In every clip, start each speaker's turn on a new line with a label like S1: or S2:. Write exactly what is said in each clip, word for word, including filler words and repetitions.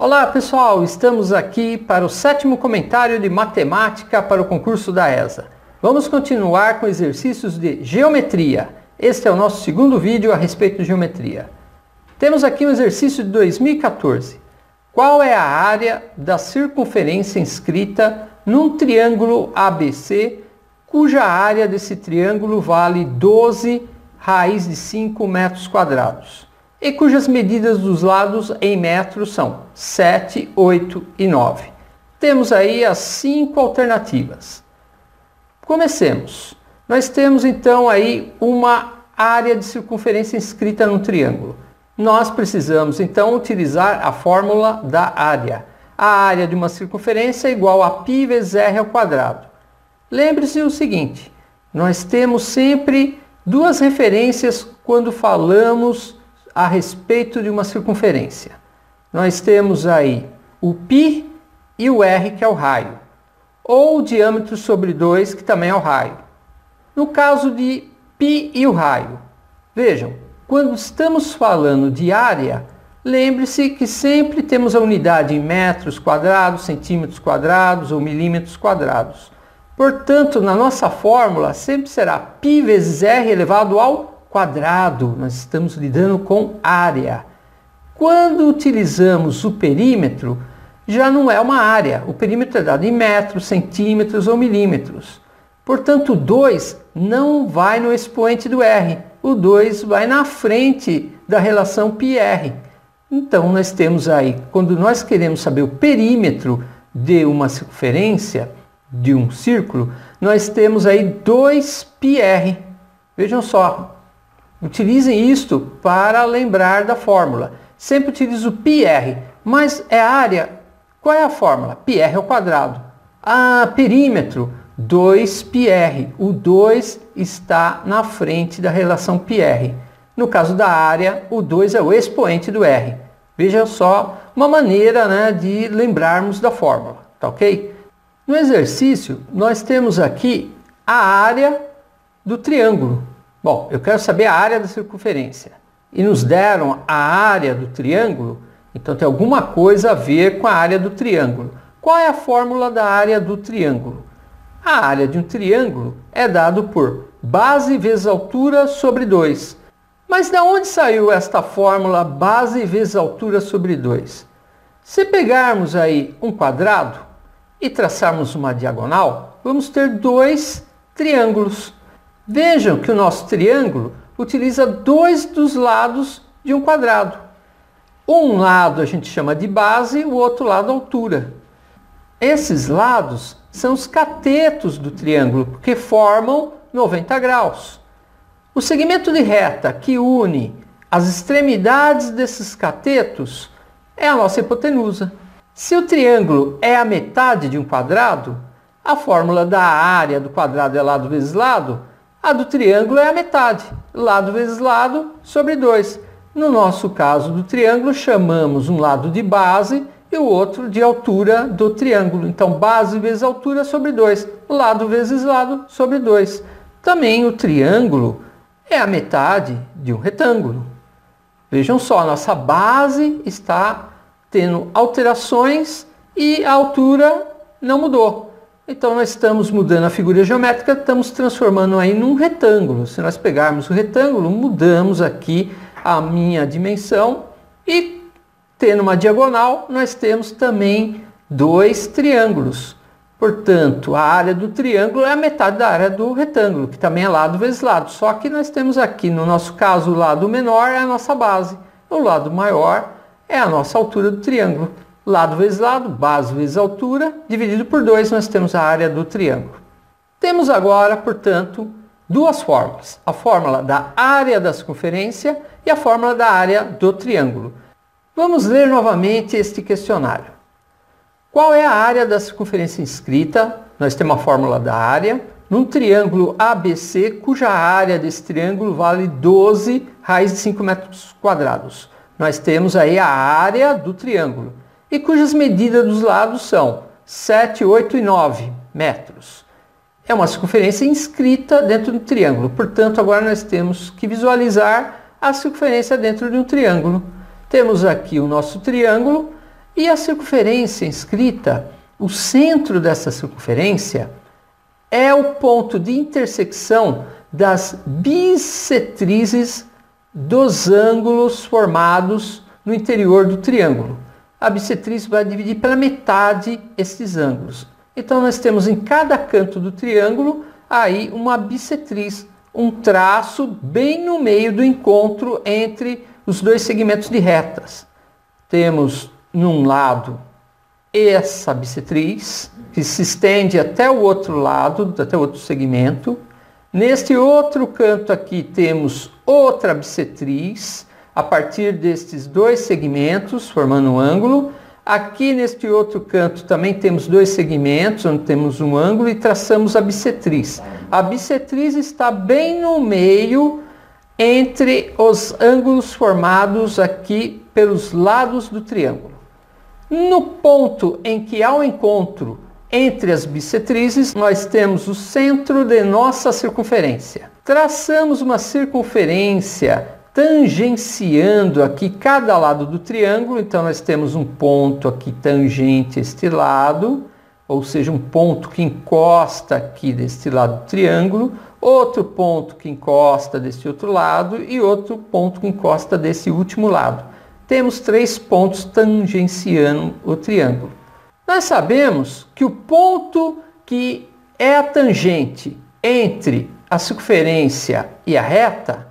S1: Olá pessoal, estamos aqui para o sétimo comentário de matemática para o concurso da E S A. Vamos continuar com exercícios de geometria. Este é o nosso segundo vídeo a respeito de geometria. Temos aqui um exercício de dois mil e quatorze. Qual é a área da circunferência inscrita num triângulo A B C, cuja área desse triângulo vale doze raiz de cinco metros quadrados? E cujas medidas dos lados em metros são sete, oito e nove. Temos aí as cinco alternativas. Comecemos. Nós temos então aí uma área de circunferência inscrita num triângulo. Nós precisamos então utilizar a fórmula da área. A área de uma circunferência é igual a π vezes r ao quadrado. Lembre-se o seguinte, nós temos sempre duas referências quando falamos a respeito de uma circunferência. Nós temos aí o π e o r, que é o raio, ou o diâmetro sobre dois, que também é o raio. No caso de π e o raio, vejam, quando estamos falando de área, lembre-se que sempre temos a unidade em metros quadrados, centímetros quadrados ou milímetros quadrados. Portanto, na nossa fórmula sempre será π vezes r elevado ao quadrado. Nós estamos lidando com área. Quando utilizamos o perímetro, já não é uma área. O perímetro é dado em metros, centímetros ou milímetros. Portanto, o dois não vai no expoente do r. O dois vai na frente da relação πr. Então, nós temos aí, quando nós queremos saber o perímetro de uma circunferência, de um círculo, nós temos aí dois πr. Vejam só. Utilizem isto para lembrar da fórmula. Sempre utilizo πr, mas é área. Qual é a fórmula? πr ao quadrado. Ah, perímetro, dois πr. O dois está na frente da relação πr. No caso da área, o dois é o expoente do r. Veja só uma maneira, né, de lembrarmos da fórmula, tá ok? No exercício, nós temos aqui a área do triângulo. Bom, eu quero saber a área da circunferência. E nos deram a área do triângulo, então tem alguma coisa a ver com a área do triângulo. Qual é a fórmula da área do triângulo? A área de um triângulo é dado por base vezes altura sobre dois. Mas de onde saiu esta fórmula base vezes altura sobre dois? Se pegarmos aí um quadrado e traçarmos uma diagonal, vamos ter dois triângulos. Vejam que o nosso triângulo utiliza dois dos lados de um quadrado. Um lado a gente chama de base, o outro lado altura. Esses lados são os catetos do triângulo, porque formam noventa graus. O segmento de reta que une as extremidades desses catetos é a nossa hipotenusa. Se o triângulo é a metade de um quadrado, a fórmula da área do quadrado é lado vezes lado, a do triângulo é a metade, lado vezes lado sobre dois. No nosso caso do triângulo, chamamos um lado de base e o outro de altura do triângulo. Então, base vezes altura sobre dois, lado vezes lado sobre dois. Também o triângulo é a metade de um retângulo. Vejam só, a nossa base está tendo alterações e a altura não mudou. Então, nós estamos mudando a figura geométrica, estamos transformando aí num retângulo. Se nós pegarmos o retângulo, mudamos aqui a minha dimensão e, tendo uma diagonal, nós temos também dois triângulos. Portanto, a área do triângulo é a metade da área do retângulo, que também é lado vezes lado. Só que nós temos aqui, no nosso caso, o lado menor é a nossa base. O lado maior é a nossa altura do triângulo. Lado vezes lado, base vezes altura, dividido por dois, nós temos a área do triângulo. Temos agora, portanto, duas fórmulas. A fórmula da área da circunferência e a fórmula da área do triângulo. Vamos ler novamente este questionário. Qual é a área da circunferência inscrita? Nós temos a fórmula da área. Num triângulo A B C, cuja área desse triângulo vale doze raiz de cinco metros quadrados. Nós temos aí a área do triângulo. E cujas medidas dos lados são sete, oito e nove metros. É uma circunferência inscrita dentro do triângulo. Portanto, agora nós temos que visualizar a circunferência dentro de um triângulo. Temos aqui o nosso triângulo E a circunferência inscrita, o centro dessa circunferência, é o ponto de intersecção das bissetrizes dos ângulos formados no interior do triângulo. A bissetriz vai dividir pela metade esses ângulos. Então nós temos em cada canto do triângulo aí uma bissetriz, um traço bem no meio do encontro entre os dois segmentos de retas. Temos num lado essa bissetriz, que se estende até o outro lado, até o outro segmento. Neste outro canto aqui temos outra bissetriz, a partir destes dois segmentos, formando um ângulo. Aqui neste outro canto também temos dois segmentos, onde temos um ângulo e traçamos a bissetriz. A bissetriz está bem no meio entre os ângulos formados aqui pelos lados do triângulo. No ponto em que há o encontro entre as bissetrizes, nós temos o centro de nossa circunferência. Traçamos uma circunferência tangenciando aqui cada lado do triângulo, então nós temos um ponto aqui tangente a este lado, ou seja, um ponto que encosta aqui deste lado do triângulo, outro ponto que encosta desse outro lado e outro ponto que encosta desse último lado. Temos três pontos tangenciando o triângulo. Nós sabemos que o ponto que é a tangente entre a circunferência e a reta,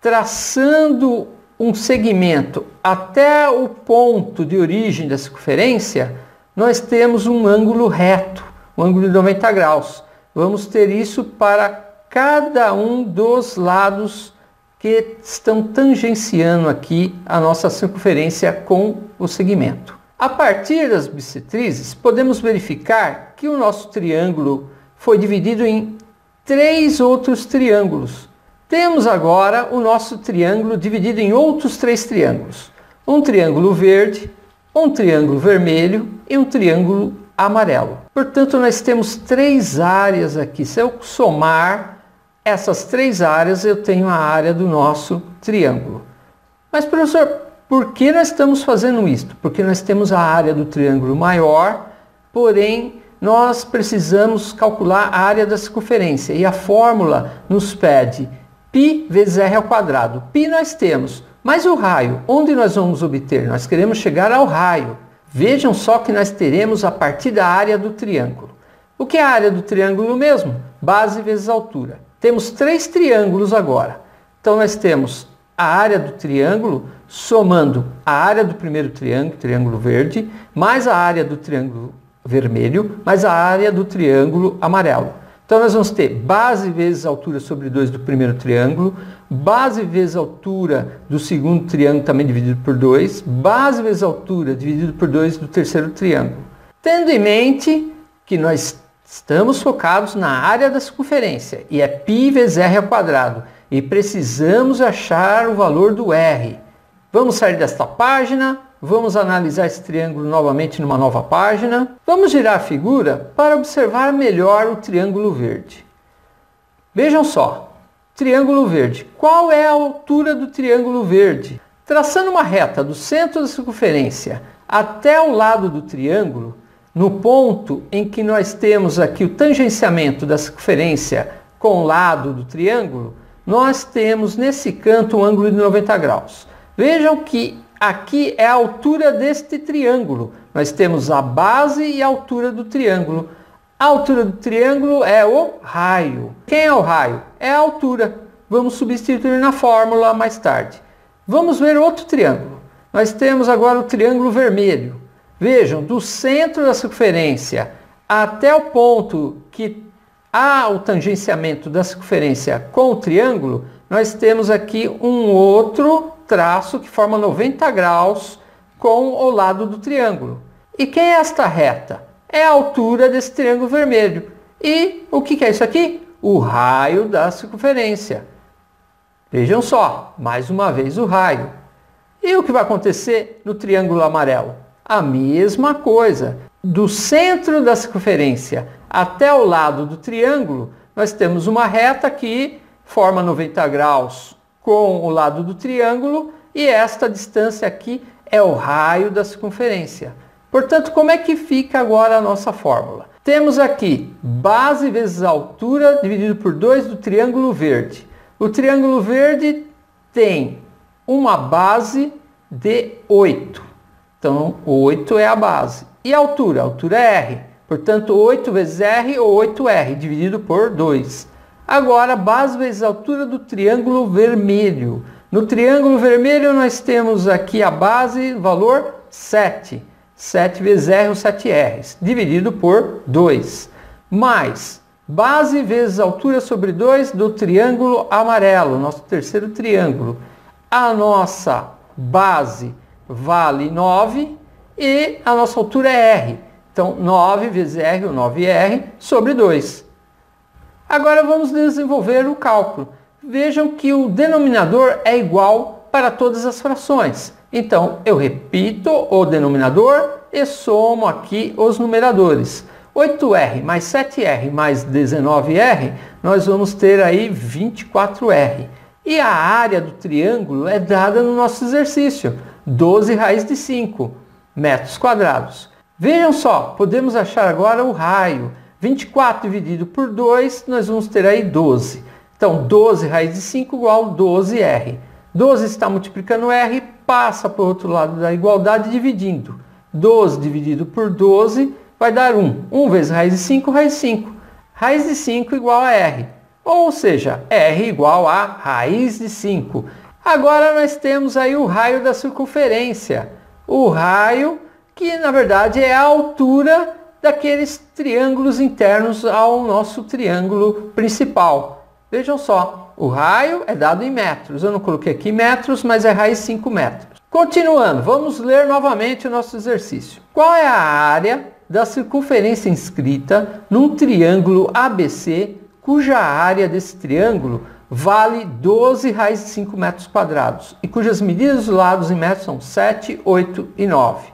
S1: traçando um segmento até o ponto de origem da circunferência, nós temos um ângulo reto, um ângulo de noventa graus. Vamos ter isso para cada um dos lados que estão tangenciando aqui a nossa circunferência com o segmento. A partir das bissetrizes, podemos verificar que o nosso triângulo foi dividido em três outros triângulos. Temos agora o nosso triângulo dividido em outros três triângulos. Um triângulo verde, um triângulo vermelho e um triângulo amarelo. Portanto, nós temos três áreas aqui. Se eu somar essas três áreas, eu tenho a área do nosso triângulo. Mas, professor, por que nós estamos fazendo isso? Porque nós temos a área do triângulo maior, porém, nós precisamos calcular a área da circunferência. E a fórmula nos pede π vezes r ao quadrado. Π nós temos, mas o raio, onde nós vamos obter? Nós queremos chegar ao raio. Vejam só que nós teremos a partir da área do triângulo. O que é a área do triângulo mesmo? Base vezes altura. Temos três triângulos agora. Então nós temos a área do triângulo somando a área do primeiro triângulo, triângulo verde, mais a área do triângulo vermelho, mais a área do triângulo amarelo. Então nós vamos ter base vezes altura sobre dois do primeiro triângulo, base vezes altura do segundo triângulo também dividido por dois, base vezes altura dividido por dois do terceiro triângulo. Tendo em mente que nós estamos focados na área da circunferência e é π vezes r ao quadrado e precisamos achar o valor do r. Vamos sair desta página, vamos analisar esse triângulo novamente numa nova página. Vamos girar a figura para observar melhor o triângulo verde. Vejam só, triângulo verde. Qual é a altura do triângulo verde? Traçando uma reta do centro da circunferência até o lado do triângulo, no ponto em que nós temos aqui o tangenciamento da circunferência com o lado do triângulo, nós temos nesse canto um ângulo de noventa graus. Vejam que aqui é a altura deste triângulo. Nós temos a base e a altura do triângulo. A altura do triângulo é o raio. Quem é o raio? É a altura. Vamos substituir na fórmula mais tarde. Vamos ver outro triângulo. Nós temos agora o triângulo vermelho. Vejam, do centro da circunferência até o ponto que há o tangenciamento da circunferência com o triângulo, nós temos aqui um outro traço que forma noventa graus com o lado do triângulo. E quem é esta reta? É a altura desse triângulo vermelho. E o que é isso aqui? O raio da circunferência. Vejam só, mais uma vez o raio. E o que vai acontecer no triângulo amarelo? A mesma coisa. Do centro da circunferência até o lado do triângulo, nós temos uma reta que forma noventa graus com o lado do triângulo e esta distância aqui é o raio da circunferência. Portanto, como é que fica agora a nossa fórmula? Temos aqui base vezes a altura dividido por dois do triângulo verde. O triângulo verde tem uma base de oito. Então, oito é a base. E a altura? A altura é R. Portanto, oito vezes R ou oito R, dividido por dois. Agora, base vezes a altura do triângulo vermelho. No triângulo vermelho, nós temos aqui a base, valor sete. sete vezes R ou sete R's, dividido por dois. Mais base vezes altura sobre dois do triângulo amarelo, nosso terceiro triângulo. A nossa base vale nove e a nossa altura é R. Então, nove vezes R ou nove R sobre dois. Agora vamos desenvolver o cálculo. Vejam que o denominador é igual para todas as frações. Então, eu repito o denominador e somo aqui os numeradores. oito R mais sete R mais dezenove R, nós vamos ter aí vinte e quatro R. E a área do triângulo é dada no nosso exercício, doze raiz de cinco metros quadrados. Vejam só, podemos achar agora o raio. vinte e quatro dividido por dois, nós vamos ter aí doze. Então, doze raiz de cinco igual doze R. doze está multiplicando R, passa para o outro lado da igualdade dividindo. doze dividido por doze vai dar um. um vezes raiz de cinco, raiz de cinco. Raiz de cinco igual a R. Ou seja, R igual a raiz de cinco. Agora nós temos aí o raio da circunferência. O raio que, na verdade, é a altura daqueles triângulos internos ao nosso triângulo principal. Vejam só, o raio é dado em metros. Eu não coloquei aqui metros, mas é raiz de cinco metros. Continuando, vamos ler novamente o nosso exercício. Qual é a área da circunferência inscrita num triângulo A B C, cuja área desse triângulo vale doze raiz de cinco metros quadrados e cujas medidas dos lados em metros são sete, oito e nove?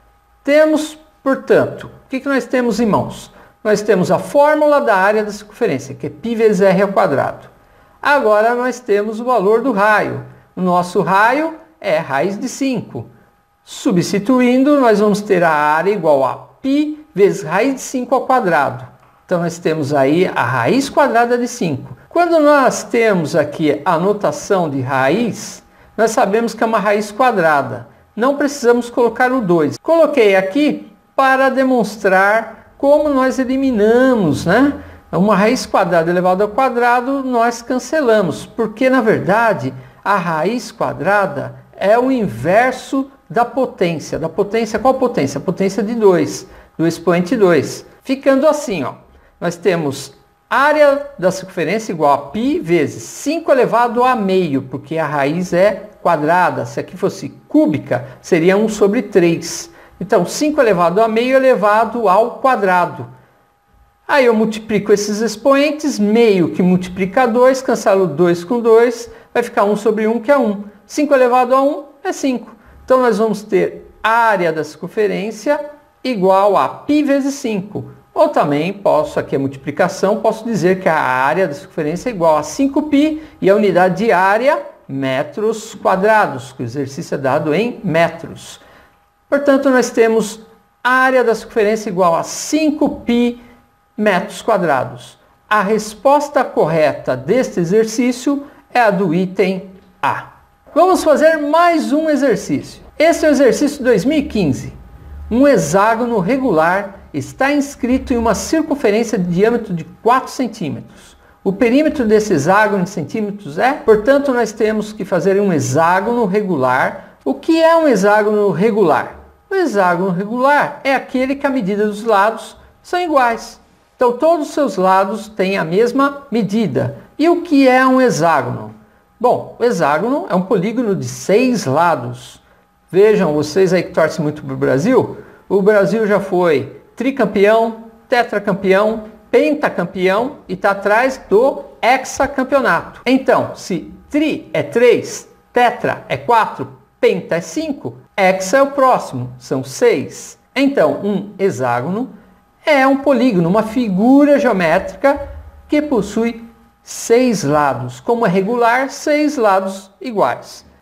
S1: Temos, portanto, o que nós temos em mãos? Nós temos a fórmula da área da circunferência, que é π vezes r ao quadrado. Agora nós temos o valor do raio. O nosso raio é raiz de cinco. Substituindo, nós vamos ter a área igual a π vezes raiz de cinco ao quadrado. Então nós temos aí a raiz quadrada de cinco. Quando nós temos aqui a notação de raiz, nós sabemos que é uma raiz quadrada. Não precisamos colocar o dois. Coloquei aqui para demonstrar como nós eliminamos, né? Uma raiz quadrada elevada ao quadrado, nós cancelamos, porque na verdade a raiz quadrada é o inverso da potência. Da potência, qual potência? A potência de dois, do expoente dois. Ficando assim, ó, nós temos área da circunferência igual a π vezes cinco elevado a meio, porque a raiz é quadrada. Se aqui fosse cúbica, seria um sobre três. Então, cinco elevado a meio elevado ao quadrado. Aí eu multiplico esses expoentes, meio que multiplica dois, cancelo dois com dois, vai ficar um sobre um, que é um. cinco elevado a um é cinco. Então, nós vamos ter área da circunferência igual a π vezes cinco. Ou também posso, aqui a multiplicação, posso dizer que a área da circunferência é igual a cinco π e a unidade de área, metros quadrados, que o exercício é dado em metros. Portanto, nós temos a área da circunferência igual a cinco π metros quadrados. A resposta correta deste exercício é a do item A. Vamos fazer mais um exercício. Esse é o exercício dois mil e quinze. Um hexágono regular está inscrito em uma circunferência de diâmetro de quatro centímetros. O perímetro desse hexágono em centímetros é, portanto, nós temos que fazer um hexágono regular. O que é um hexágono regular? O hexágono regular é aquele que a medida dos lados são iguais. Então, todos os seus lados têm a mesma medida. E o que é um hexágono? Bom, o hexágono é um polígono de seis lados. Vejam, vocês aí que torcem muito para o Brasil, o Brasil já foi tricampeão, tetracampeão, pentacampeão e está atrás do hexacampeonato. Então, se tri é três, tetra é quatro, penta é cinco, hexa é o próximo, são seis. Então, um hexágono é um polígono, uma figura geométrica que possui seis lados. Como é regular, seis lados iguais.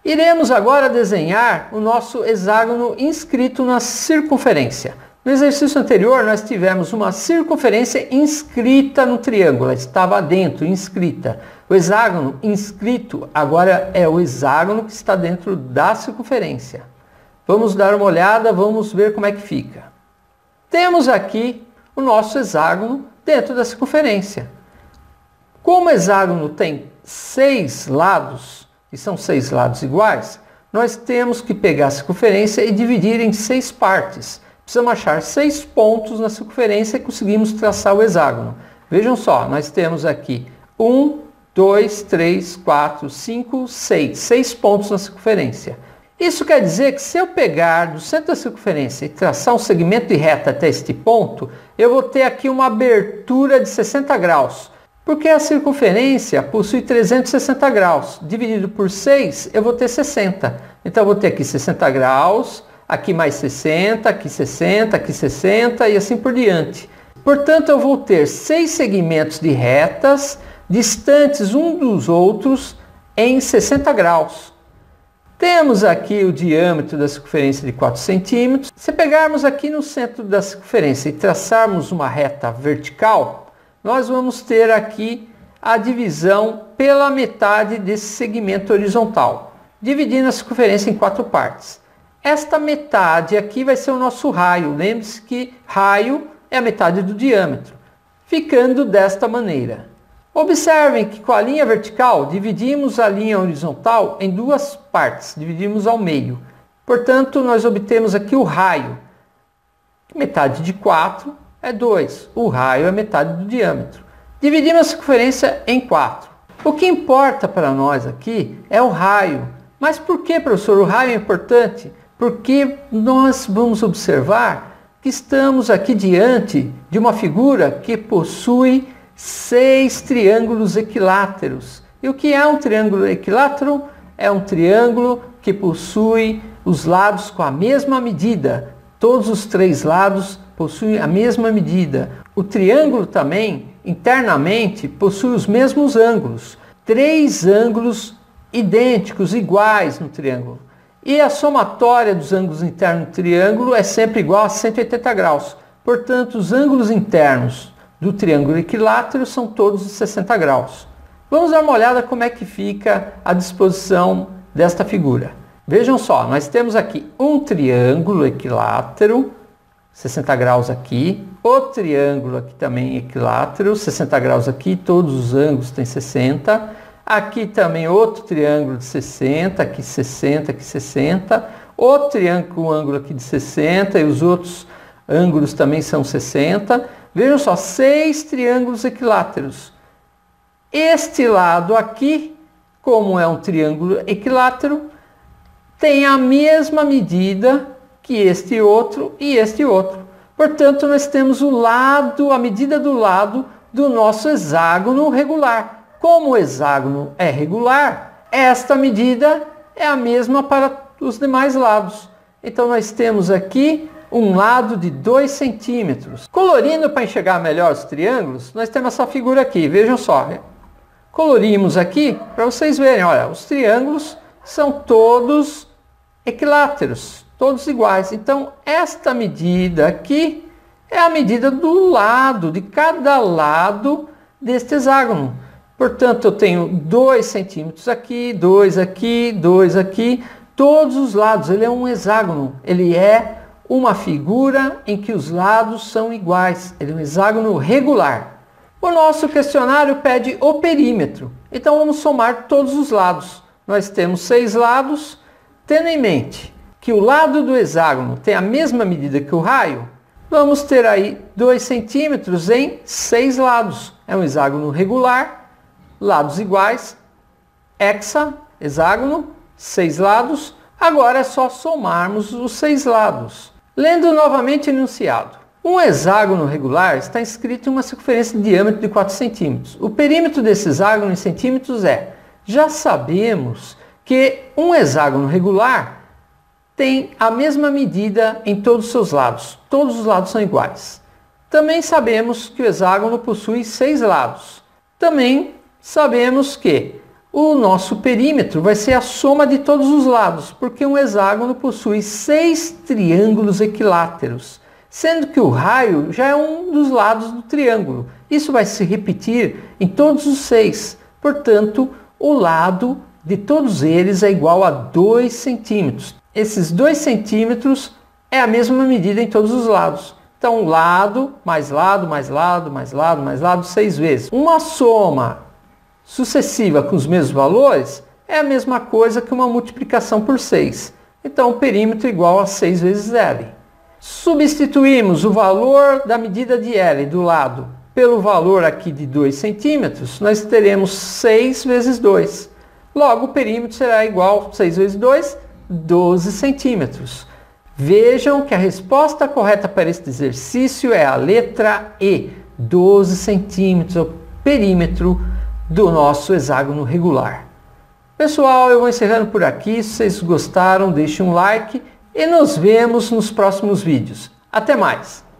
S1: Iremos agora desenhar o nosso hexágono inscrito na circunferência. No exercício anterior, nós tivemos uma circunferência inscrita no triângulo, ela estava dentro, inscrita. O hexágono inscrito agora é o hexágono que está dentro da circunferência. Vamos dar uma olhada, vamos ver como é que fica. Temos aqui o nosso hexágono dentro da circunferência. Como o hexágono tem seis lados, e são seis lados iguais, nós temos que pegar a circunferência e dividir em seis partes. Precisamos achar seis pontos na circunferência e conseguimos traçar o hexágono. Vejam só, nós temos aqui um, dois, três, quatro, cinco, seis. Seis pontos na circunferência. Isso quer dizer que se eu pegar do centro da circunferência e traçar um segmento de reta até este ponto, eu vou ter aqui uma abertura de sessenta graus. Porque a circunferência possui trezentos e sessenta graus. Dividido por seis, eu vou ter sessenta. Então eu vou ter aqui sessenta graus, aqui mais sessenta, aqui sessenta, aqui sessenta e assim por diante. Portanto, eu vou ter seis segmentos de retas distantes um dos outros em sessenta graus. Temos aqui o diâmetro da circunferência de quatro centímetros. Se pegarmos aqui no centro da circunferência e traçarmos uma reta vertical, nós vamos ter aqui a divisão pela metade desse segmento horizontal, dividindo a circunferência em quatro partes. Esta metade aqui vai ser o nosso raio. Lembre-se que raio é a metade do diâmetro, ficando desta maneira. Observem que com a linha vertical, dividimos a linha horizontal em duas partes, dividimos ao meio. Portanto, nós obtemos aqui o raio. Metade de quatro é dois. O raio é metade do diâmetro. Dividimos a circunferência em quatro. O que importa para nós aqui é o raio. Mas por que, professor, o raio é importante? Porque nós vamos observar que estamos aqui diante de uma figura que possui seis triângulos equiláteros. E o que é um triângulo equilátero? É um triângulo que possui os lados com a mesma medida. Todos os três lados possuem a mesma medida. O triângulo também, internamente, possui os mesmos ângulos. Três ângulos idênticos, iguais no triângulo. E a somatória dos ângulos internos do triângulo é sempre igual a cento e oitenta graus. Portanto, os ângulos internos do triângulo equilátero são todos de sessenta graus. Vamos dar uma olhada como é que fica a disposição desta figura. Vejam só, nós temos aqui um triângulo equilátero, sessenta graus aqui, o triângulo aqui também equilátero, sessenta graus aqui, todos os ângulos têm sessenta. Aqui também outro triângulo de sessenta, aqui sessenta, aqui sessenta. Outro triângulo com ângulo aqui de sessenta e os outros ângulos também são sessenta. Vejam só, seis triângulos equiláteros. Este lado aqui, como é um triângulo equilátero, tem a mesma medida que este outro e este outro. Portanto, nós temos o lado, a medida do lado do nosso hexágono regular. Como o hexágono é regular, esta medida é a mesma para os demais lados. Então, nós temos aqui um lado de dois centímetros. Colorindo para enxergar melhor os triângulos, nós temos essa figura aqui. Vejam só. Colorimos aqui para vocês verem. Olha, os triângulos são todos equiláteros, todos iguais. Então, esta medida aqui é a medida do lado, de cada lado deste hexágono. Portanto, eu tenho dois centímetros aqui, dois aqui, dois aqui, todos os lados. Ele é um hexágono, ele é uma figura em que os lados são iguais. Ele é um hexágono regular. O nosso questionário pede o perímetro. Então, vamos somar todos os lados. Nós temos seis lados, tendo em mente que o lado do hexágono tem a mesma medida que o raio, vamos ter aí dois centímetros em seis lados. É um hexágono regular. Lados iguais, hexa, hexágono, seis lados. Agora é só somarmos os seis lados. Lendo novamente o enunciado. Um hexágono regular está inscrito em uma circunferência de diâmetro de quatro centímetros. O perímetro desse hexágono em centímetros é... Já sabemos que um hexágono regular tem a mesma medida em todos os seus lados. Todos os lados são iguais. Também sabemos que o hexágono possui seis lados. Também sabemos que O nosso perímetro vai ser a soma de todos os lados, porque um hexágono possui seis triângulos equiláteros, sendo que o raio já é um dos lados do triângulo. Isso vai se repetir em todos os seis. Portanto, o lado de todos eles é igual a dois centímetros. Esses dois centímetros é a mesma medida em todos os lados. Então, lado, mais lado, mais lado, mais lado, mais lado, seis vezes. Uma soma sucessiva com os mesmos valores é a mesma coisa que uma multiplicação por seis. Então, o perímetro é igual a seis vezes L. Substituímos o valor da medida de L do lado pelo valor aqui de dois centímetros, nós teremos seis vezes dois. Logo, o perímetro será igual a seis vezes dois, doze centímetros. Vejam que a resposta correta para este exercício é a letra E, doze centímetros, é o perímetro do nosso hexágono regular. Pessoal, eu vou encerrando por aqui. Se vocês gostaram, deixem um like e nos vemos nos próximos vídeos. Até mais!